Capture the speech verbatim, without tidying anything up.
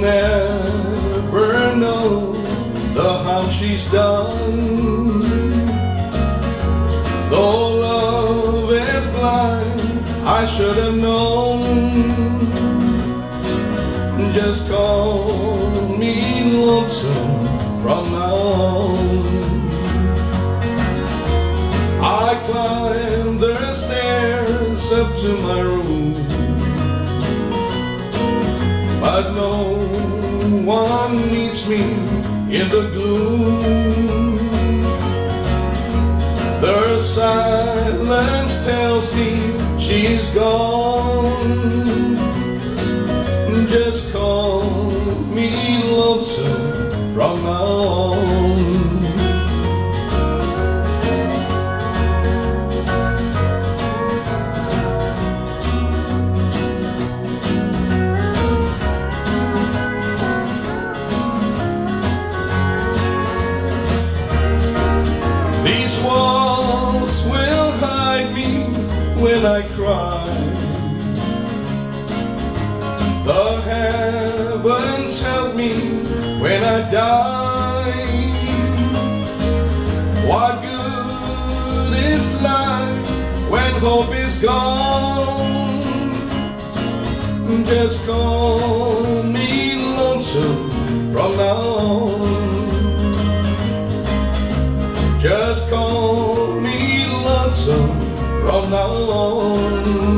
never know the harm she's done. Though love is blind, I should have known. Just call me Lonesome from now on. I climb the stairs up to my room, but no one meets me in the gloom. The silence tells me she's gone. Just call me Lonesome from now on. These walls will hide me when I cry. The heavens help me when I die. What good is life when hope is gone? Just call me Lonesome from now on. Just call me Lonesome from now on.